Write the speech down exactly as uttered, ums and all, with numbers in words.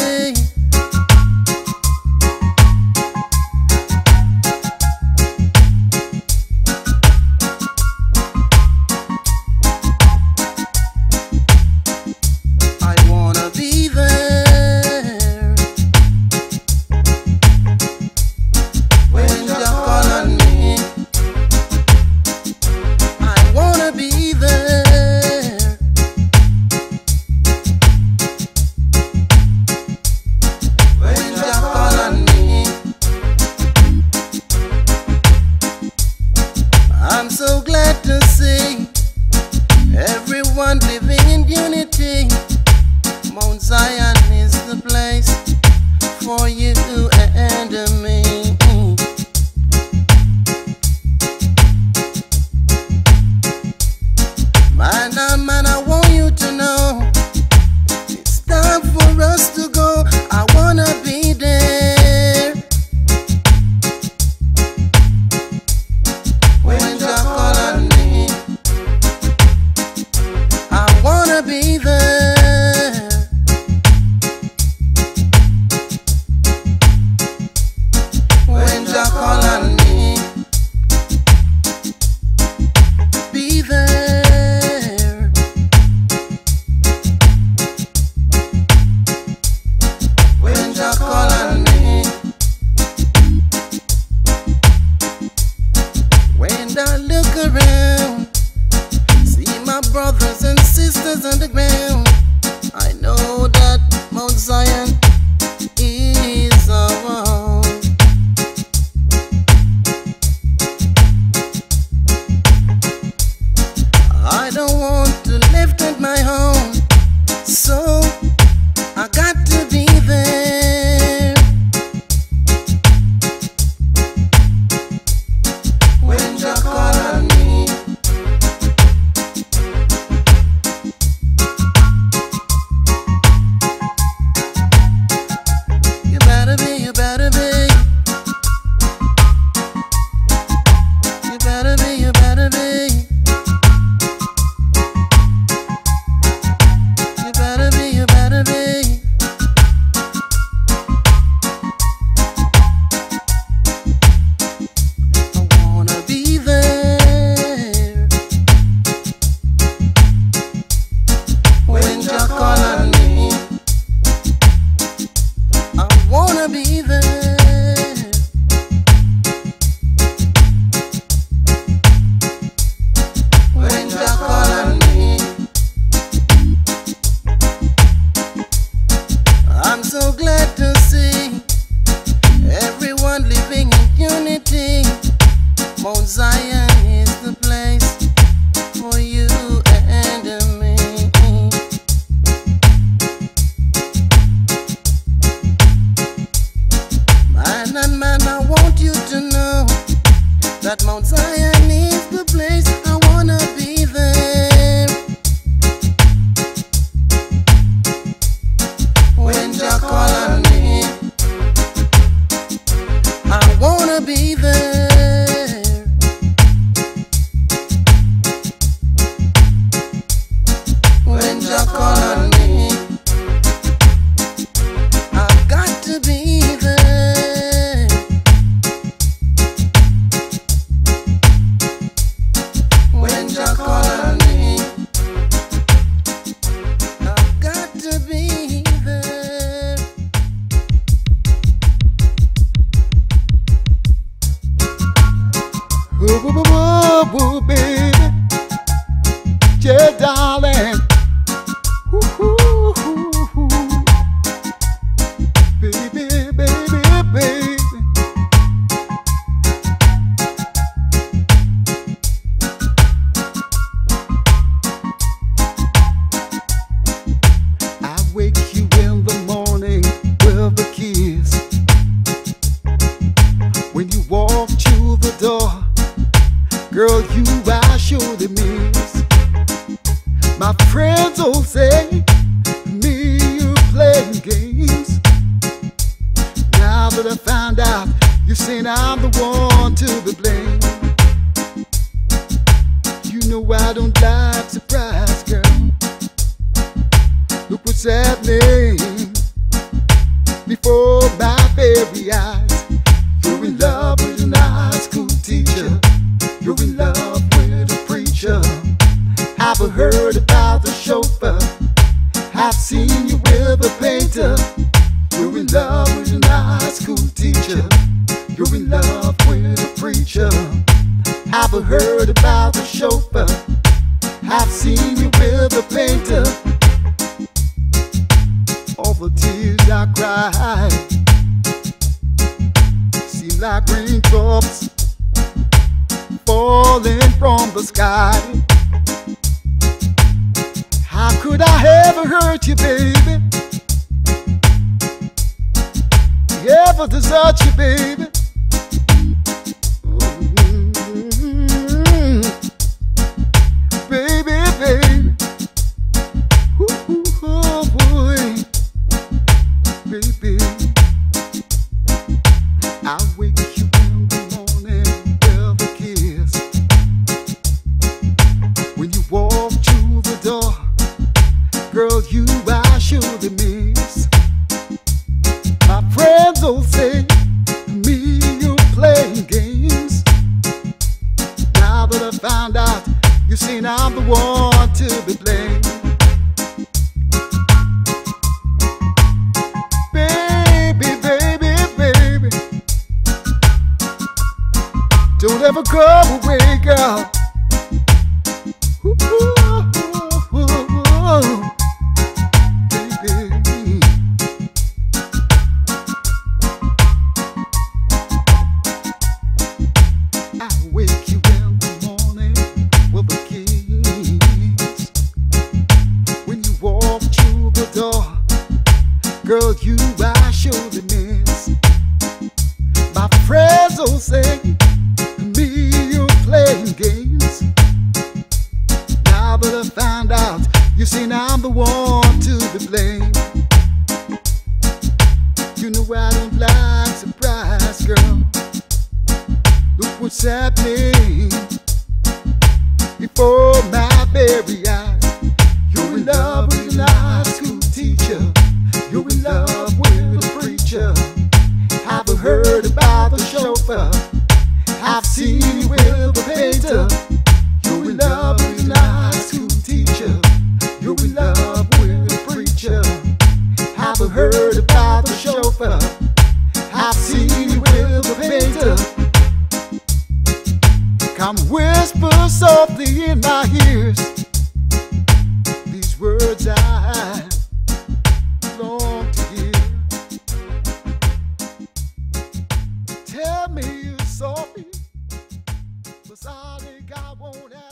be. I wanna be there when you call on me. I wanna be there when you call on me. I'm so glad to see everyone living in unity. Mount Zion is the place for you and me. Man, oh man, I want you to know it's time for us to go. I wanna be there when you call on me. I wanna be there when you call on me. Be there when you call on me. When I look around, see my brothers and sisters on the ground, I know that Mount Zion is our home. I don't want to live at my home, so I got to be there when you call on me. You better be, you better be. You better be, you better be. You better be, you better be. I wanna be there when you call on me. I wanna be there when you call on me. I'm so glad to see everyone living in unity. Mount Zion is the place for you and me. Man and man, I want you to know that Mount Zion is the place. I wanna be there when you call on me. I wanna be there when you call on me. I've got to be there when you call on me. I've got to be there. Ooh, ooh, ooh, ooh, baby, yeah, darling. Ooh, ooh, ooh, ooh. Baby, baby, baby. I wake you in the morning with a kiss. When you walk to the door, girl, you I surely miss. My friends all say me you playing games. Now that I found out, you saying I'm the one to be blamed. You know I don't like surprise, girl. Look what's happening. before my very eyes. You're in love with an high school teacher. You're in love with a preacher. I've heard about the chauffeur. I've seen you with a painter. You're in love with an high school teacher. You're in love with a preacher. I've heard about the chauffeur. I've seen you with a painter. All the tears I cried seem like raindrops falling from the sky. How could I ever hurt you, baby? Ever desert you, baby? Mm-hmm. Baby, baby. Ooh, oh boy. Baby, I'll wake you in the morning with a kiss. When you walk through the door, girl, you I surely miss. My friends will say to me you're playing games. Now that I found out, you see I'm the one to be blamed. Baby, baby, baby, don't ever go away, girl. Ooh, ooh, ooh, ooh. Girl, you I surely miss. My friends will say to me you're playing games. Now that I found out, you see now I'm the one to be blamed. You know I don't like surprise, girl. Look what's happening before my very eyes. You're in love with an high school teacher. You're in love with a preacher. I've heard about the chauffeur. I've seen you with a painter. You're in love with a high school teacher. You're in love with a preacher. I've heard about the chauffeur. I've seen you with a painter. Come whisper softly in my ears these words I long to hear. Tell me you're sorry, but I think I won't have